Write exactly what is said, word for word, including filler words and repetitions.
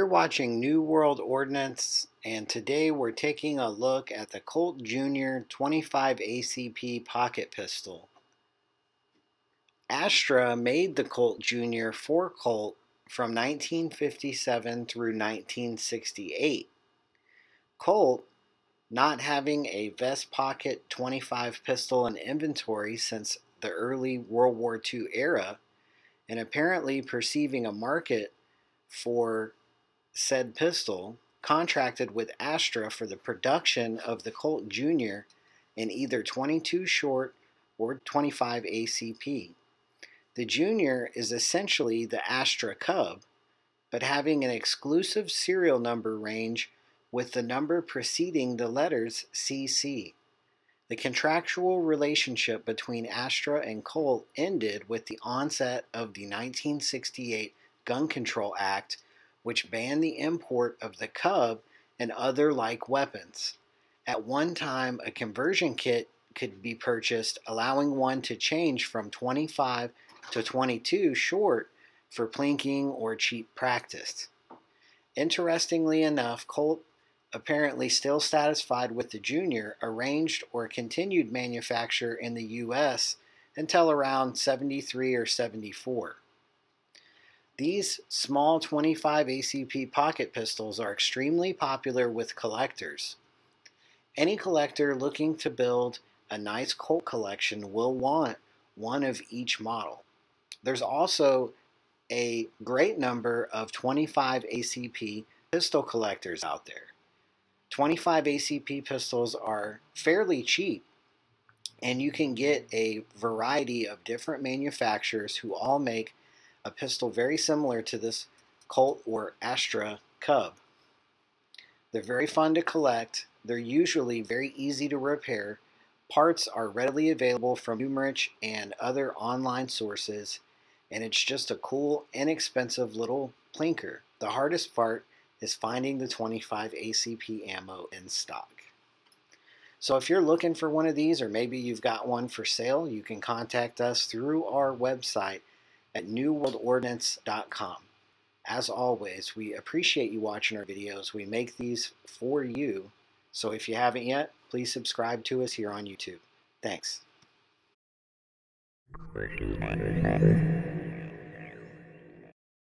watching New World Ordnance, and today we're taking a look at the Colt Junior twenty-five A C P pocket pistol. Astra made the Colt Junior for Colt from nineteen fifty-seven through nineteen sixty-eight. Colt, not having a vest pocket twenty-five pistol in inventory since the early World War Two era, and apparently perceiving a market for said pistol, contracted with Astra for the production of the Colt Junior in either twenty-two short or twenty-five A C P. The Junior is essentially the Astra Cub, but having an exclusive serial number range with the number preceding the letters C C. The contractual relationship between Astra and Colt ended with the onset of the nineteen sixty-eight Gun Control Act, which banned the import of the Cub and other like weapons. At one time, a conversion kit could be purchased, allowing one to change from twenty-five to twenty-two short for plinking or cheap practice. Interestingly enough, Colt, apparently still satisfied with the Junior, arranged or continued manufacture in the U S until around seventy-three or seventy-four. These small twenty-five A C P pocket pistols are extremely popular with collectors. Any collector looking to build a nice Colt collection will want one of each model. There's also a great number of twenty-five A C P pistol collectors out there. twenty-five A C P pistols are fairly cheap, and you can get a variety of different manufacturers who all make a pistol very similar to this Colt or Astra Cub. They're very fun to collect. They're usually very easy to repair. Parts are readily available from Numrich and other online sources, and it's just a cool, inexpensive little plinker. The hardest part is finding the twenty-five A C P ammo in stock. So if you're looking for one of these, or maybe you've got one for sale, you can contact us through our website at new world ordnance dot com. As always, we appreciate you watching our videos. We make these for you. So if you haven't yet, please subscribe to us here on YouTube. Thanks.